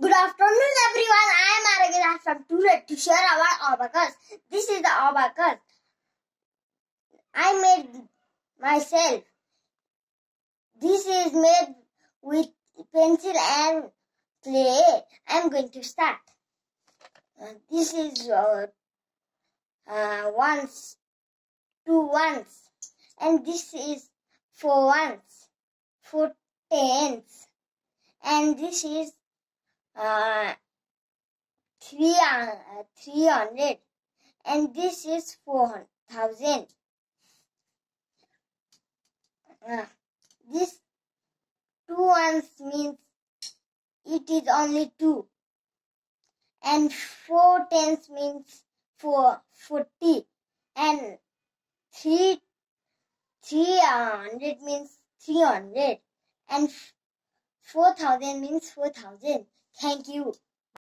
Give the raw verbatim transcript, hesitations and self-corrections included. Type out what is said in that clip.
Good afternoon, everyone. I am Aragana from today to share our abacus. This is the abacus I made myself. This is made with pencil and clay. I am going to start. Uh, this is uh, uh, ones, two ones, and this is four ones, four tens, and this is uh, three uh, three hundred, and this is four thousand. Uh, this two ones means it is only two, and four tens means four forty, and three three hundred means three hundred, and four thousand means four thousand. Thank you.